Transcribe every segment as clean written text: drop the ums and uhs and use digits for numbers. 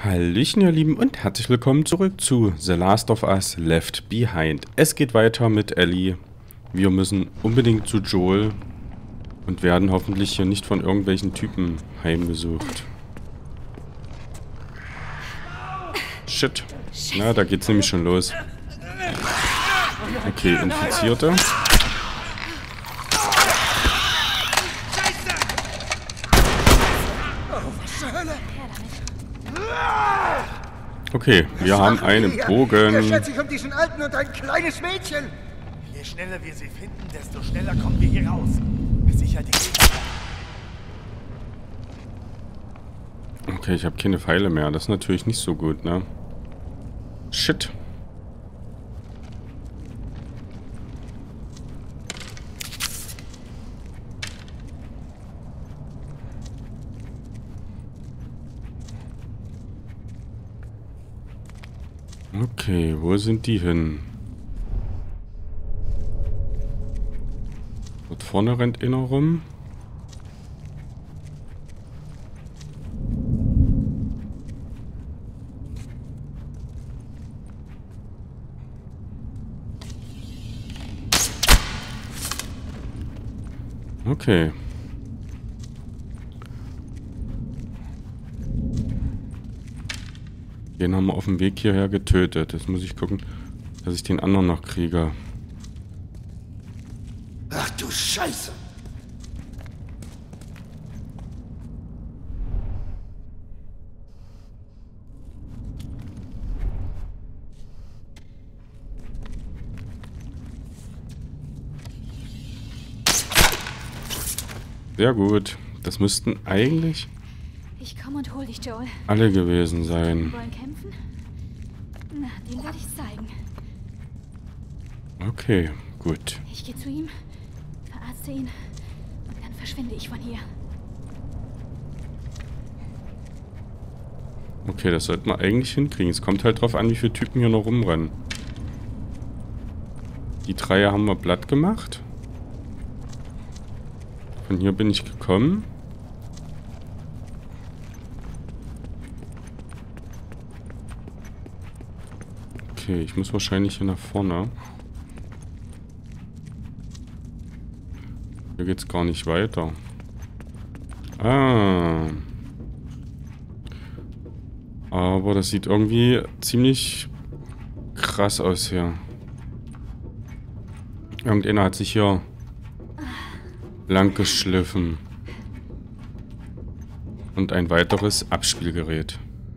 Hallöchen ihr Lieben und herzlich willkommen zurück zu The Last of Us Left Behind. Es geht weiter mit Ellie. Wir müssen unbedingt zu Joel und werden hoffentlich hier nicht von irgendwelchen Typen heimgesucht. Shit. Na, da geht's nämlich schon los. Okay, Infizierte. Okay, wir haben einen Bogen. Er schert sich um diesen Alten und ein kleines Mädchen. Je schneller wir sie finden, desto schneller kommen wir hier raus. Sicher die Gegner. Okay, ich habe keine Pfeile mehr. Das ist natürlich nicht so gut, ne? Shit. Okay, wo sind die hin? Dort vorne rennt einer rum. Okay. Den haben wir auf dem Weg hierher getötet. Jetzt muss ich gucken, dass ich den anderen noch kriege. Ach du Scheiße. Sehr gut. Das müssten eigentlich Ich komme und hol dich, Joel. alle gewesen sein. Wollen kämpfen? Na, den werde ich zeigen. Okay, gut. Ich gehe zu ihm, verarzte ihn und dann verschwinde ich von hier. Okay, das sollten wir eigentlich hinkriegen. Es kommt halt drauf an, wie viele Typen hier noch rumrennen. Die Dreier haben wir platt gemacht. Von hier bin ich gekommen. Okay, ich muss wahrscheinlich hier nach vorne. Hier geht's gar nicht weiter. Ah. Aber das sieht irgendwie ziemlich krass aus hier. Irgendeiner hat sich hier lang geschliffen. Und ein weiteres Abspielgerät.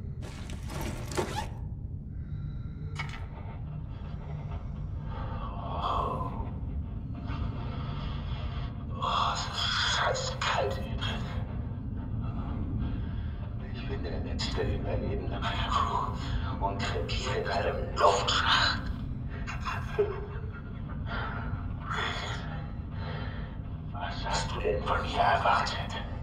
Scheiß kalt hier drin. Ich bin der letzte Überlebende meiner Crew und krepiere in einem Luftschacht. Was hast du denn von mir erwartet?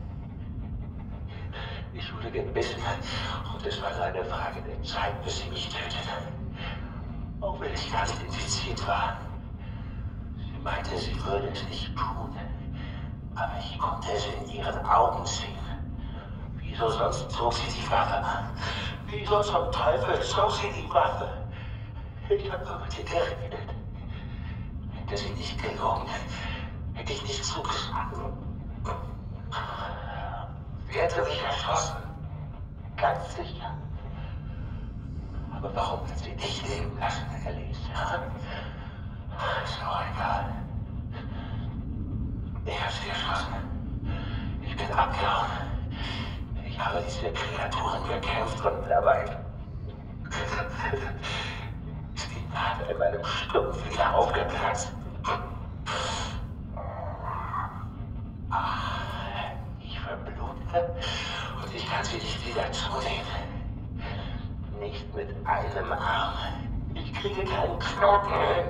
Ich wurde gebissen und es war nur eine Frage der Zeit, bis sie mich tötet. Auch wenn ich gar nicht infiziert war. Sie meinte, sie würde es nicht tun. Aber ich konnte es in ihren Augen sehen. Wieso sonst zog sie die Waffe an? Wieso zum Teufel zog sie die Waffe? Ich habe damit gerechnet. Hätte sie nicht gelogen, hätte ich nicht zugeschlagen. Sie hätte mich erschossen. Ganz sicher. Aber warum hat sie dich leben lassen, Ellie? Ist doch egal. Ich habe sie erschossen. Ich bin abgehauen. Ich habe diese Kreaturen bekämpft und dabei ist die Nadel in meinem Stumpf wieder aufgeplatzt. Ich verblute und ich kann sie nicht wieder zunehmen. Nicht mit einem Arm. Ich kriege keinen Knoten hin.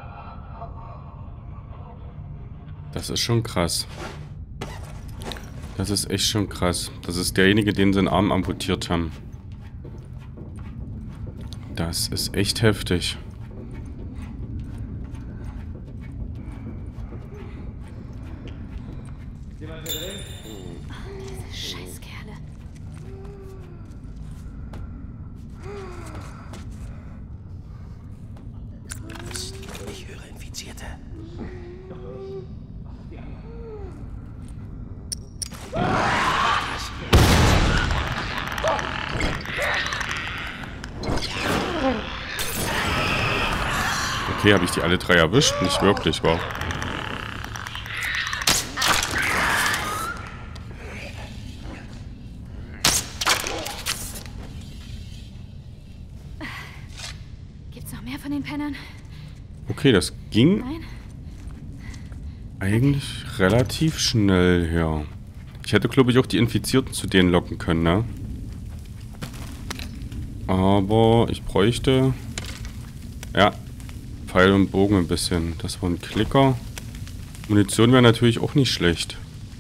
Das ist schon krass. Das ist echt schon krass. Das ist derjenige, den sie den Arm amputiert haben. Das ist echt heftig. Diese Scheißkerle. Ich höre Infizierte. Okay, habe ich die alle 3 erwischt? Nicht wirklich, wow. Gibt's noch mehr von den Pennern? Okay, das ging Nein? eigentlich relativ schnell her. Ich hätte, glaube ich, auch die Infizierten zu denen locken können, ne? Aber ich bräuchte... Ja, Pfeil und Bogen ein bisschen. Das war ein Klicker. Munition wäre natürlich auch nicht schlecht.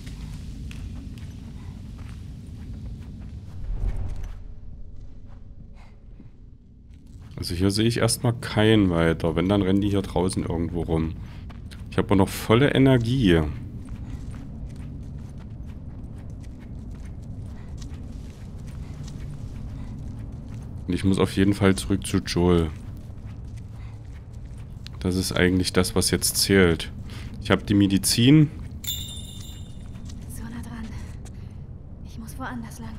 Also hier sehe ich erstmal keinen weiter. Wenn, dann rennen die hier draußen irgendwo rum. Ich habe aber noch volle Energie. Und ich muss auf jeden Fall zurück zu Joel. Das ist eigentlich das, was jetzt zählt. Ich habe die Medizin. So nah dran. Ich muss woanders lang.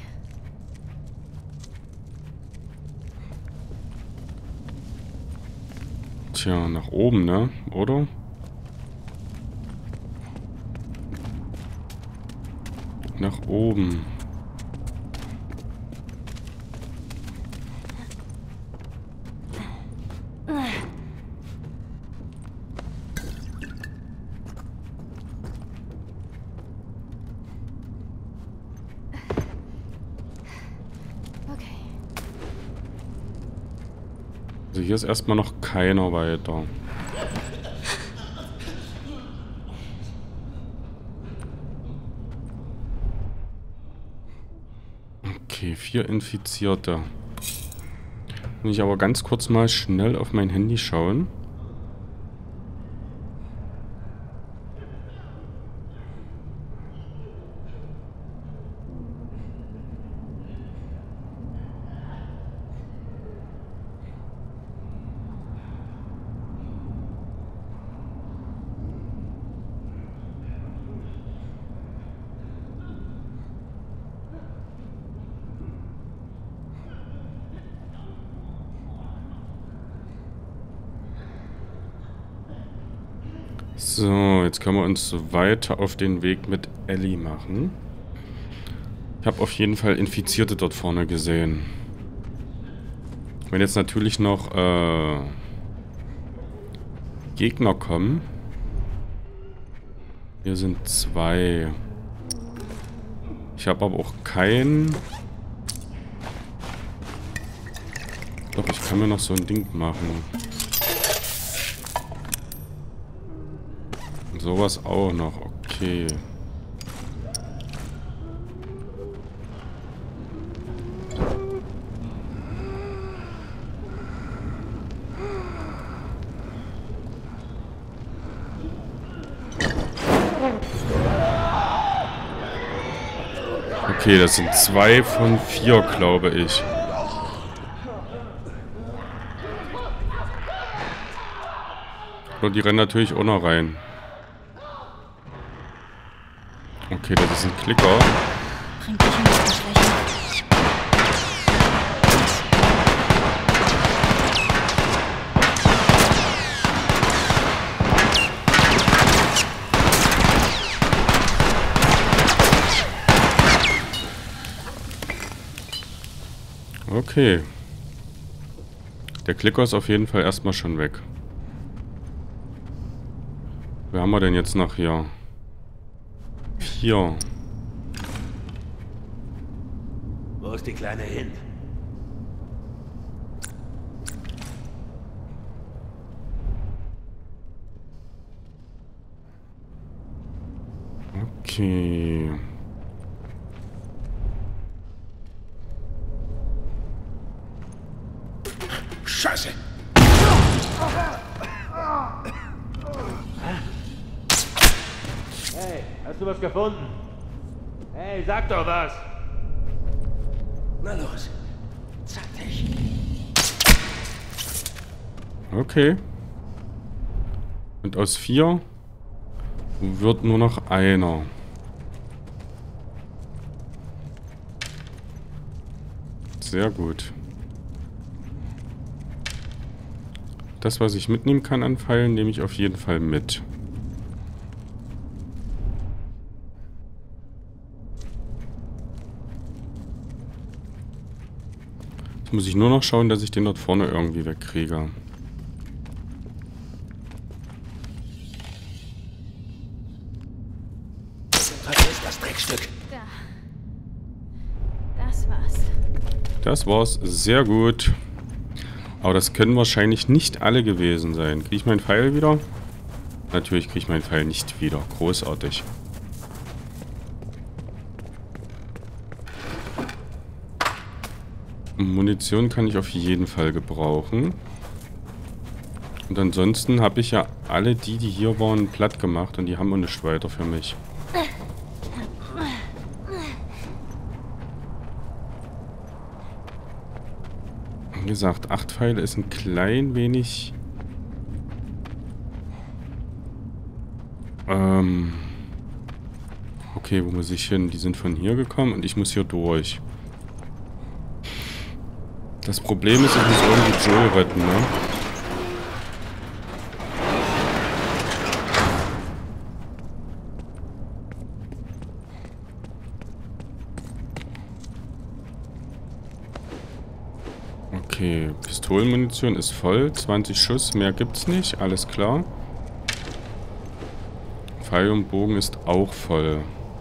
Tja, nach oben, ne? Oder? Nach oben. Okay. Also hier ist erstmal noch keiner weiter. Okay, 4 Infizierte. Muss ich aber ganz kurz mal schnell auf mein Handy schauen. So, jetzt können wir uns weiter auf den Weg mit Ellie machen. Ich habe auf jeden Fall Infizierte dort vorne gesehen. Wenn jetzt natürlich noch Gegner kommen. Hier sind 2. Ich habe aber auch keinen... Doch, ich kann mir noch so ein Ding machen. Sowas auch noch, okay. Okay, das sind 2 von 4, glaube ich. Und die rennen natürlich auch noch rein. Okay, das ist ein Klicker. Bringt dich in die Schwäche. Okay. Der Klicker ist auf jeden Fall erstmal schon weg. Wer haben wir denn jetzt noch hier? 4. Wo ist die Kleine hin? Okay. Scheiße! Hey, hast du was gefunden? Hey, sag doch was! Na los, zeig dich. Okay. Und aus 4 wird nur noch einer. Sehr gut. Das, was ich mitnehmen kann an Pfeilen, nehme ich auf jeden Fall mit. Jetzt muss ich nur noch schauen, dass ich den dort vorne irgendwie wegkriege. Vergiss das Dreckstück. Da. Das war's. Das war's. Sehr gut. Aber das können wahrscheinlich nicht alle gewesen sein. Kriege ich meinen Pfeil wieder? Natürlich kriege ich meinen Pfeil nicht wieder. Großartig. Munition kann ich auf jeden Fall gebrauchen. Und ansonsten habe ich ja alle die hier waren, platt gemacht. Und die haben auch nichts weiter für mich. Wie gesagt, 8 Pfeile ist ein klein wenig... Okay, wo muss ich hin? Die sind von hier gekommen und ich muss hier durch. Das Problem ist, ich muss irgendwie Joel retten, ne? Okay, Pistolenmunition ist voll. 20 Schuss, mehr gibt's nicht. Alles klar. Pfeil und Bogen ist auch voll.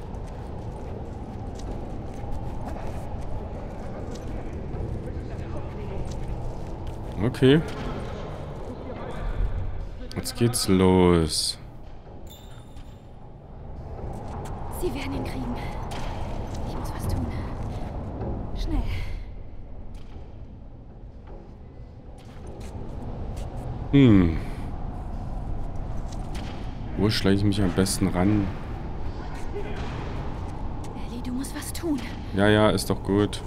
Okay. Jetzt geht's los. Sie werden ihn kriegen. Ich muss was tun. Schnell. Wo schleiche ich mich am besten ran? Ellie, du musst was tun. Ja, ja, ist doch gut.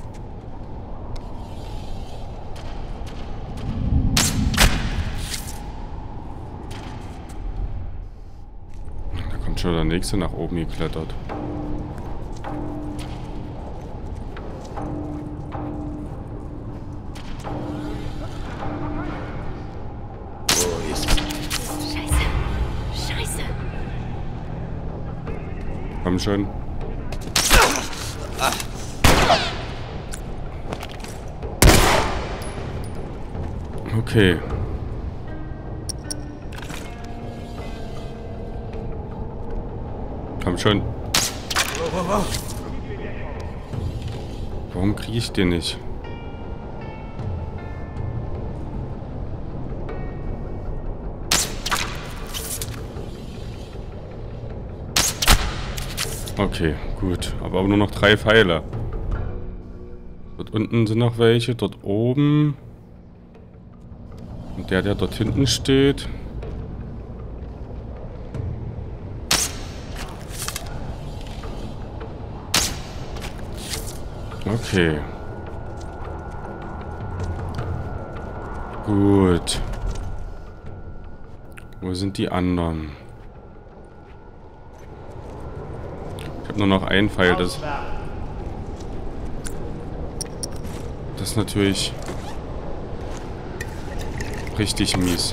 Da kommt schon der nächste nach oben geklettert. Scheiße. Komm schon. Okay. Komm schon. Warum kriege ich den nicht? Okay, gut. Aber nur noch 3 Pfeile. Dort unten sind noch welche. Dort oben. Und der dort hinten steht. Okay. Gut. Wo sind die anderen? Ich habe nur noch einen Pfeil. Das ist natürlich richtig mies.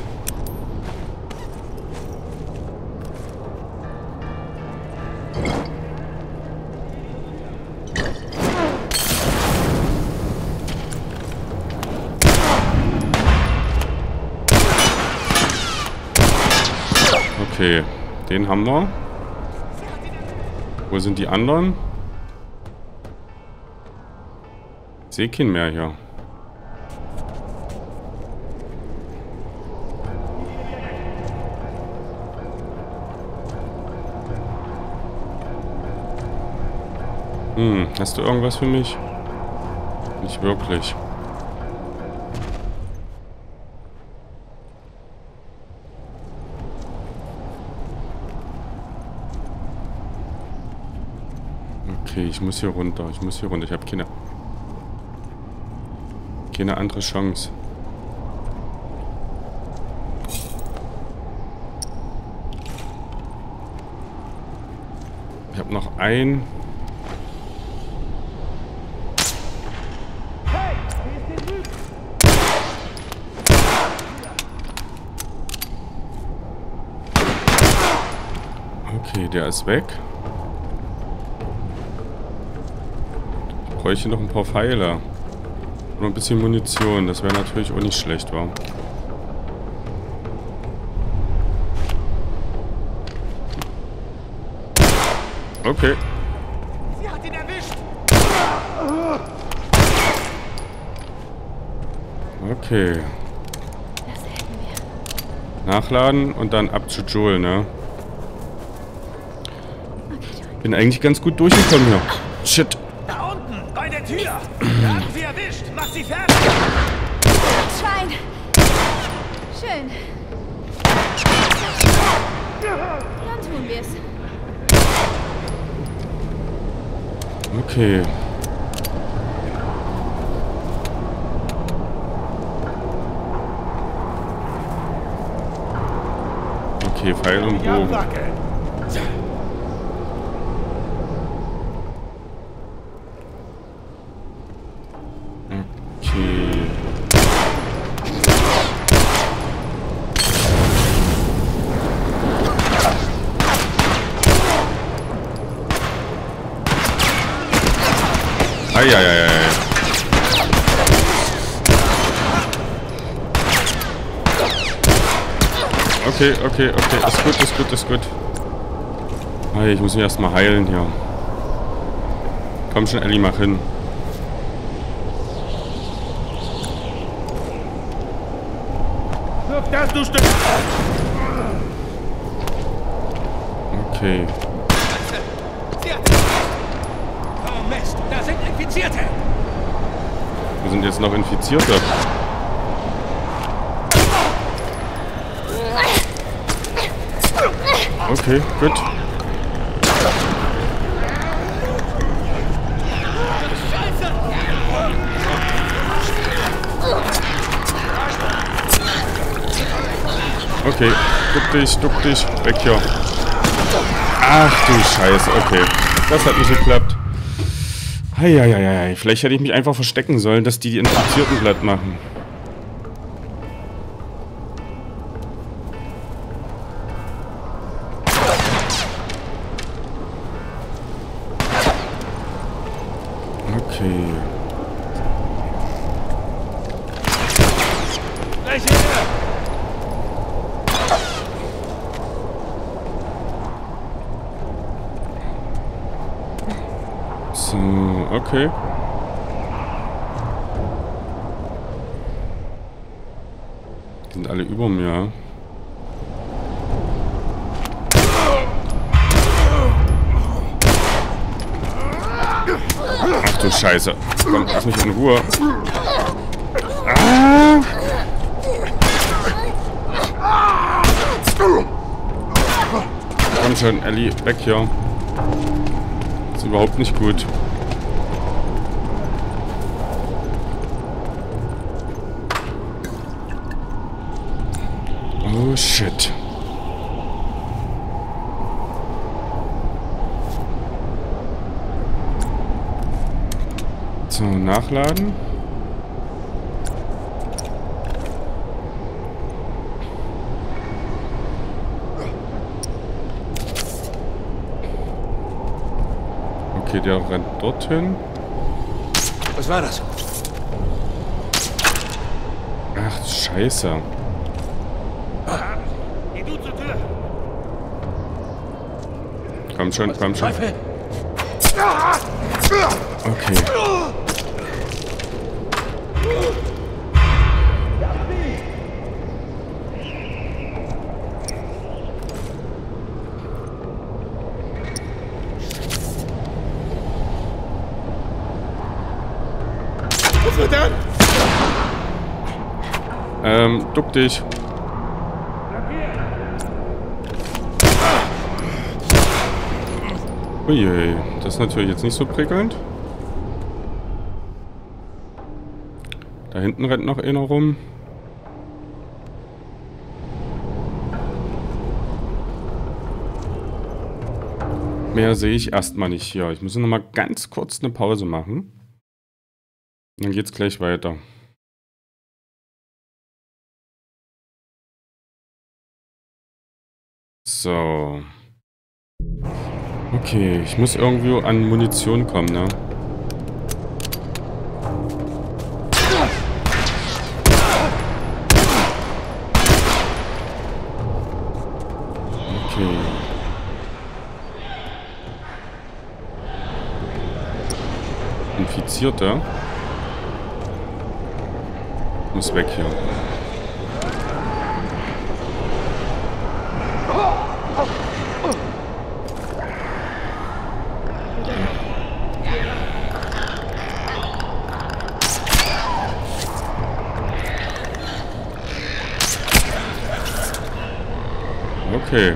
Okay, den haben wir. Wo sind die anderen? Ich sehe keinen mehr hier. Hast du irgendwas für mich? Nicht wirklich. Okay, ich muss hier runter. Ich muss hier runter. Ich habe keine andere Chance. Ich habe noch ein... Okay, der ist weg. Ich bräuchte noch ein paar Pfeile. Und ein bisschen Munition. Das wäre natürlich auch nicht schlecht, wa? Okay. Sie hat ihn erwischt! Okay. Das hätten wir. Nachladen und dann ab zu Joel, ne? Okay, Joel. Bin eigentlich ganz gut durchgekommen hier. Shit. Da unten, bei der Tür! Wir haben sie erwischt! Mach sie fertig! Schwein! Schön. Dann tun wir es. Okay. Okay, Pfeil und Bogen. Okay. Eieiei. Okay. Ist gut. Hey, ich muss mich erstmal heilen hier. Komm schon, Ellie, mach hin. Wirf das, du Stück! Okay. Sie hat Oh Mist, da sind Infizierte! Wir sind jetzt noch Infizierte. Okay, gut. Okay, duck dich, weg hier. Ach du Scheiße, okay. Das hat nicht geklappt. Heieiei, vielleicht hätte ich mich einfach verstecken sollen, dass die Infizierten platt machen. Okay. Gleich her! So, okay. Die sind alle über mir. Ach du Scheiße. Komm, lass mich in Ruhe. Ah! Komm schon, Ellie, weg hier. Ist überhaupt nicht gut. Oh shit. So, nachladen. Okay, der rennt dorthin. Was war das? Ach, Scheiße. Geh du zur Tür! Komm schon. Teufel! Okay. Was wird denn? Duck dich. Uiui, das ist natürlich jetzt nicht so prickelnd. Da hinten rennt noch einer rum. Mehr sehe ich erstmal nicht hier. Ich muss noch mal ganz kurz eine Pause machen. Dann geht's gleich weiter. So. Okay, ich muss irgendwo an Munition kommen, ne? Okay. Infizierte. Muss weg hier. Okay.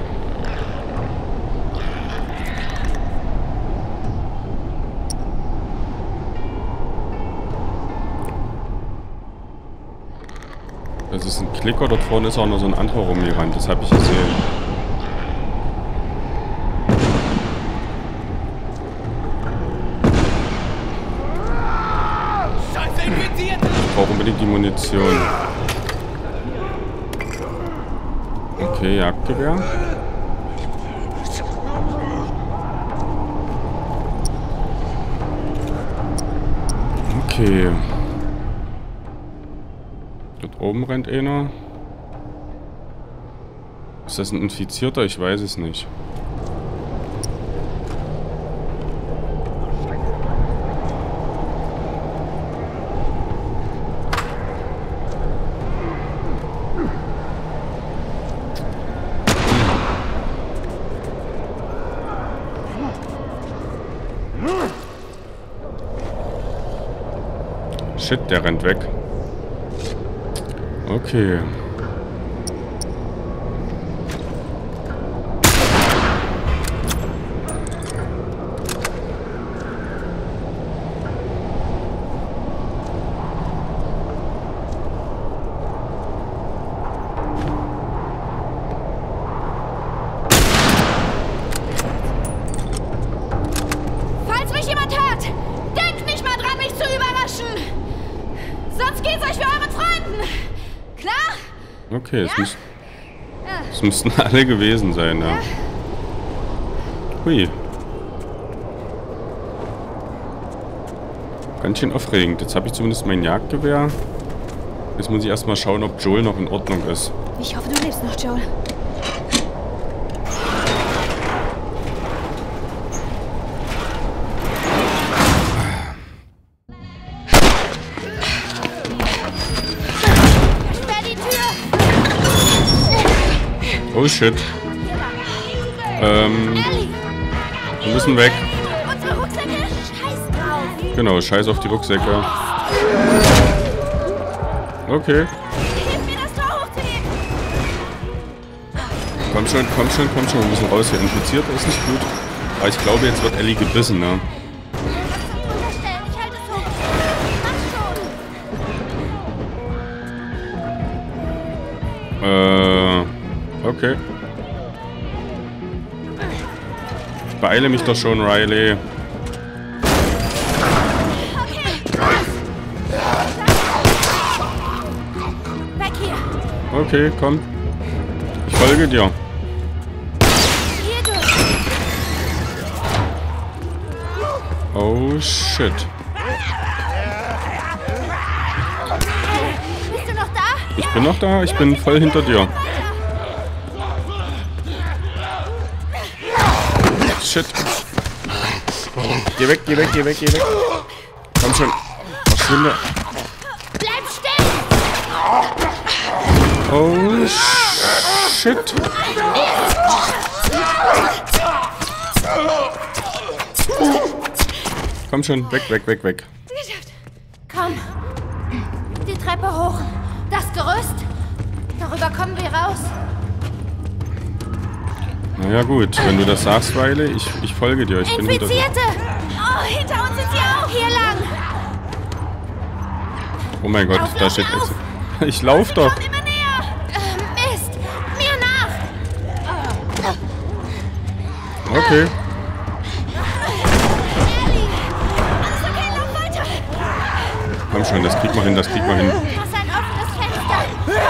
Das ist ein Klicker, dort vorne ist auch noch so ein anderer rumgerannt, das habe ich gesehen. Ich brauche unbedingt die Munition. Okay, Jagdgewehr. Okay. Dort oben rennt einer. Ist das ein Infizierter? Ich weiß es nicht. Shit, der rennt weg. Okay. Falls mich jemand hört, denkt nicht mal dran, mich zu überraschen. Sonst geht's euch wie euren Freunden. Klar? Okay, es müssten alle gewesen sein, ja. Hui. Ganz schön aufregend. Jetzt habe ich zumindest mein Jagdgewehr. Jetzt muss ich erstmal schauen, ob Joel noch in Ordnung ist. Ich hoffe, du lebst noch, Joel. Oh shit. Wir müssen weg. Unsere Rucksäcke? Scheiß drauf. Genau, scheiß auf die Rucksäcke. Okay. Hilf mir, das Tor hochzuheben. Komm schon, komm schon, komm schon. Wir müssen raus hier. Infiziert ist nicht gut. Aber ich glaube, jetzt wird Ellie gebissen, ne? Ich halte es hoch. Mach schon. Okay. Ich beeile mich doch schon, Riley. Weg hier. Okay, komm. Ich folge dir. Hier durch. Oh shit. Bist du noch da? Ich bin noch da, ich bin voll hinter dir. Shit. Geh weg, geh weg, geh weg, geh weg. Komm schon. Verschwinde. Bleib stehen! Oh shit. Komm schon, weg, weg, weg, weg. Geschafft. Komm. Die Treppe hoch. Das Gerüst. Darüber kommen wir raus. Naja gut, wenn du das sagst, Riley, ich folge dir. Ich bin hinter dir. Infizierte! Oh, hinter uns sind sie auch! Hier lang! Oh mein Gott, Lauf, da lauf, steht lauf! Exe. Ich lauf doch. Kommt immer näher! Mist! Mir nach! Okay. Ellie! Alles okay, lauf weiter! Komm schon, das kriegt man hin, das kriegt man hin. Das ist ein offenes Fenster!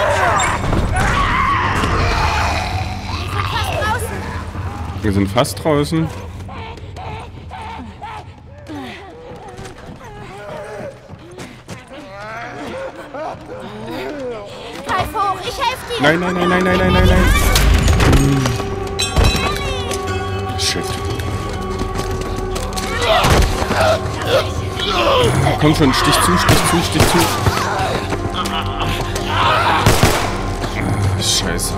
Wir sind fast draußen! Wir sind fast draußen. Greif hoch, ich helfe dir! Nein, nein, nein, nein, nein, nein, nein, nein. Shit. Komm schon, stich zu, stich zu, stich zu. Scheiße.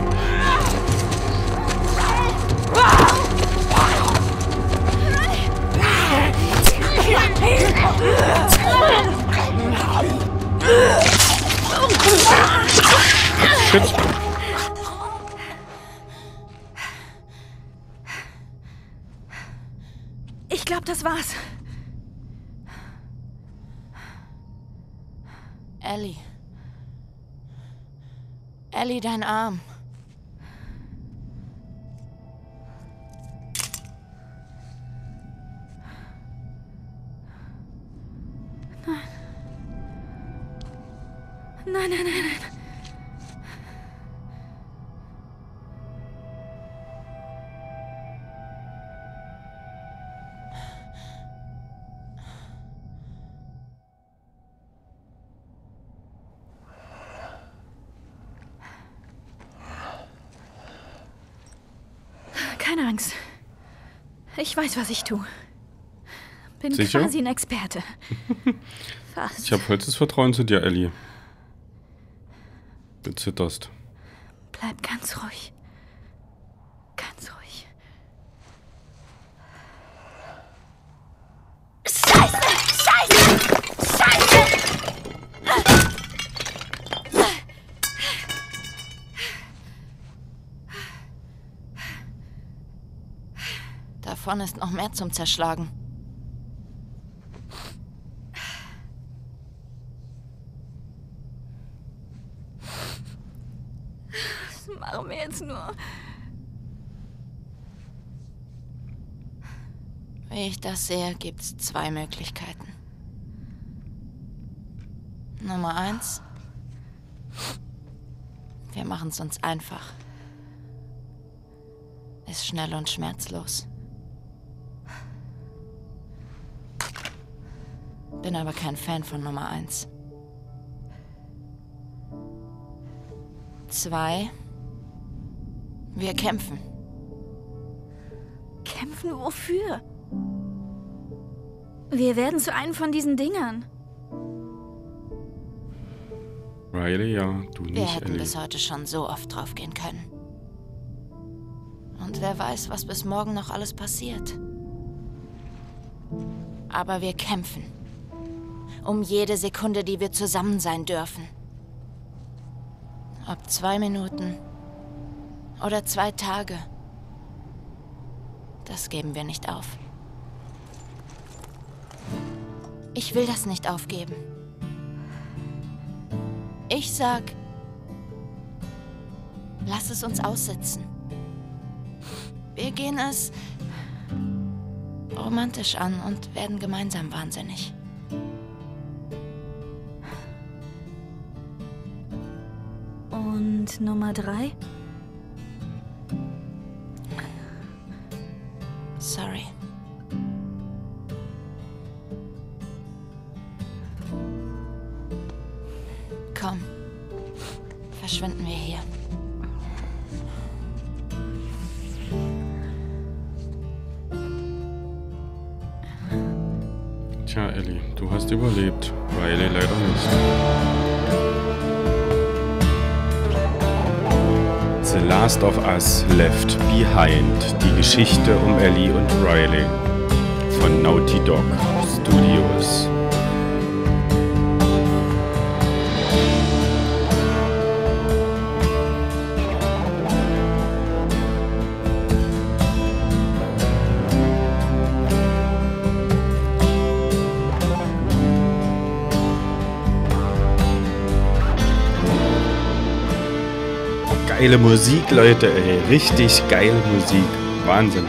Shit. Ich glaube, das war's. Ellie. Ellie, dein Arm. Nein, nein, nein, nein. Keine Angst. Ich weiß, was ich tue. Bin Sicher? quasi ein Experte. Fast. Ich habe vollstes Vertrauen zu dir, Ellie. Du zitterst. Bleib ganz ruhig. Ganz ruhig. Scheiße! Scheiße! Scheiße! Davon ist noch mehr zum Zerschlagen. Was machen wir jetzt nur? Wie ich das sehe, gibt's zwei Möglichkeiten. Nummer 1. Wir machen's uns einfach. Ist schnell und schmerzlos. Bin aber kein Fan von Nummer 1. 2. Wir kämpfen. Kämpfen wofür? Wir werden zu einem von diesen Dingern. Riley, ja, du Wir nicht, hätten Ellie. bis heute schon so oft draufgehen können. Und wer weiß, was bis morgen noch alles passiert. Aber wir kämpfen. Um jede Sekunde, die wir zusammen sein dürfen. Ob 2 Minuten oder 2 Tage. Das geben wir nicht auf. Ich will das nicht aufgeben. Ich sag, lass es uns aussitzen. Wir gehen es romantisch an und werden gemeinsam wahnsinnig. Und Nummer 3? Sorry. Komm, verschwinden wir hier. Tja, Ellie, du hast überlebt. Riley leider nicht. The Last of Us Left Behind. Die Geschichte um Ellie und Riley. Von Naughty Dog Studios. geile Musik, Leute, ey. Richtig geile Musik. Wahnsinn.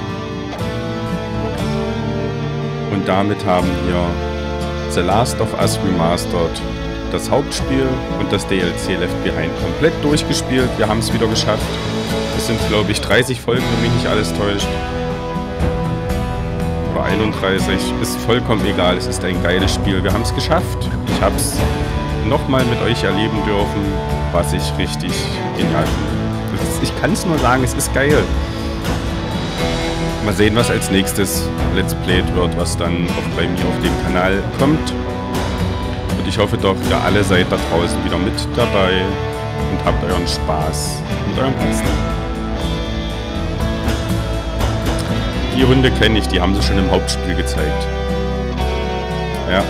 Und damit haben wir The Last of Us Remastered, das Hauptspiel und das DLC Left Behind komplett durchgespielt. Wir haben es wieder geschafft. Es sind, glaube ich, 30 Folgen, wenn mich nicht alles täuscht. Oder 31. Ist vollkommen egal. Es ist ein geiles Spiel. Wir haben es geschafft. Ich habe es nochmal mit euch erleben dürfen, was ich richtig genial finde. Ich kann es nur sagen, es ist geil. Mal sehen, was als nächstes Let's Played wird, was dann auch bei mir auf dem Kanal kommt. Und ich hoffe doch, ihr alle seid da draußen wieder mit dabei und habt euren Spaß mit eurem Besten. Die Hunde kenne ich, die haben sie schon im Hauptspiel gezeigt. Ja.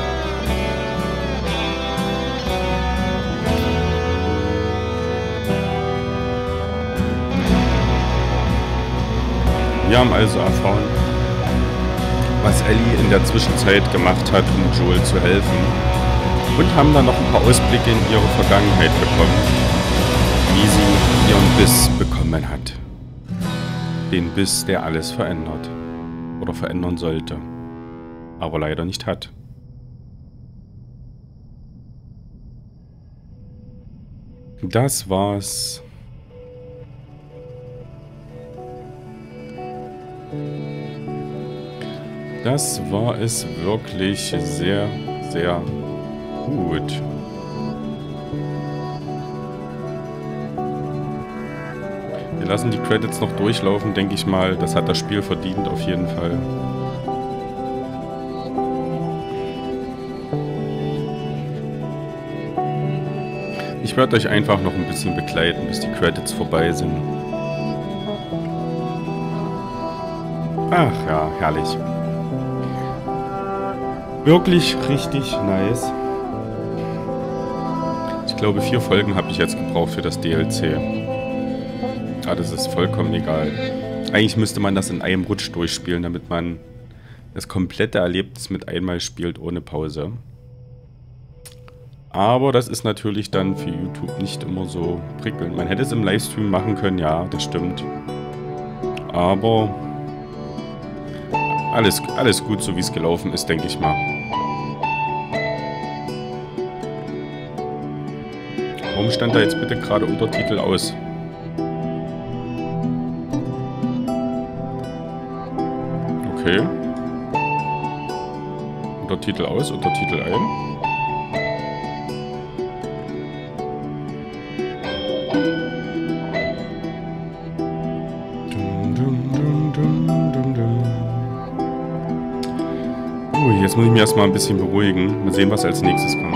Wir haben also erfahren, was Ellie in der Zwischenzeit gemacht hat, um Joel zu helfen. Und haben dann noch ein paar Ausblicke in ihre Vergangenheit bekommen, wie sie ihren Biss bekommen hat. Den Biss, der alles verändert. Oder verändern sollte. Aber leider nicht hat. Das war's. Das war es wirklich sehr, sehr gut. Wir lassen die Credits noch durchlaufen, denke ich mal. Das hat das Spiel verdient, auf jeden Fall. Ich werde euch einfach noch ein bisschen begleiten, bis die Credits vorbei sind. Ach ja, herrlich. Wirklich richtig nice. Ich glaube, 4 Folgen habe ich jetzt gebraucht für das DLC. Ah, das ist vollkommen egal. Eigentlich müsste man das in einem Rutsch durchspielen, damit man das komplette Erlebnis mit einmal spielt, ohne Pause. Aber das ist natürlich dann für YouTube nicht immer so prickelnd. Man hätte es im Livestream machen können, ja, das stimmt. Aber alles gut, so wie es gelaufen ist, denke ich mal. Warum stand da jetzt bitte gerade Untertitel aus? Okay. Untertitel aus, Untertitel ein. Jetzt muss ich mich erstmal ein bisschen beruhigen. Mal sehen, was als nächstes kommt.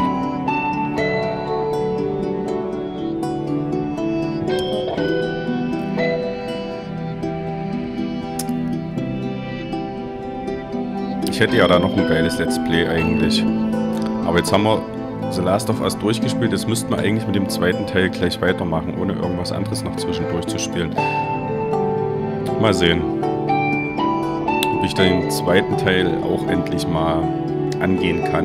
Ich hätte ja da noch ein geiles Let's Play eigentlich. Aber jetzt haben wir The Last of Us durchgespielt. Jetzt müssten wir eigentlich mit dem zweiten Teil gleich weitermachen, ohne irgendwas anderes noch zwischendurch zu spielen. Mal sehen, ob ich den zweiten Teil auch endlich mal angehen kann.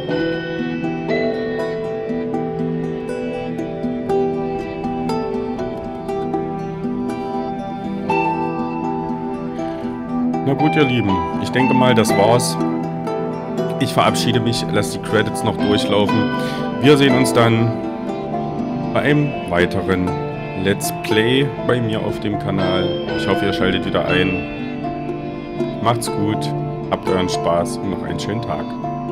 Na gut, ihr Lieben, ich denke mal, das war's. Ich verabschiede mich, lasse die Credits noch durchlaufen. Wir sehen uns dann bei einem weiteren Let's Play bei mir auf dem Kanal. Ich hoffe, ihr schaltet wieder ein. Macht's gut, habt euren Spaß und noch einen schönen Tag.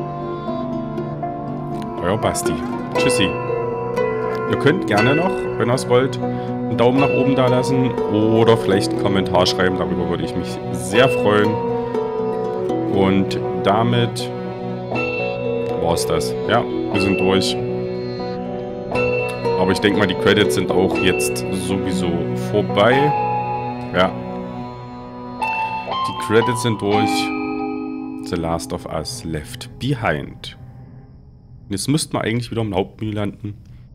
Euer Basti. Tschüssi. Ihr könnt gerne noch, wenn ihr es wollt, einen Daumen nach oben da lassen oder vielleicht einen Kommentar schreiben. Darüber würde ich mich sehr freuen. Und damit war's das. Ja, wir sind durch. Aber ich denke mal, die Credits sind auch jetzt sowieso vorbei. Ja. Die Credits sind durch. The Last of Us Left Behind. Jetzt müssten wir eigentlich wieder im Hauptmenü landen.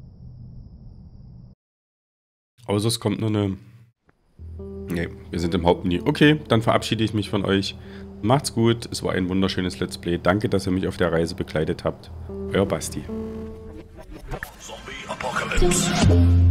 Außer es kommt nur eine... Ne, wir sind im Hauptmenü. Okay, dann verabschiede ich mich von euch. Macht's gut, es war ein wunderschönes Let's Play. Danke, dass ihr mich auf der Reise begleitet habt. Euer Basti. Zombie Apocalypse.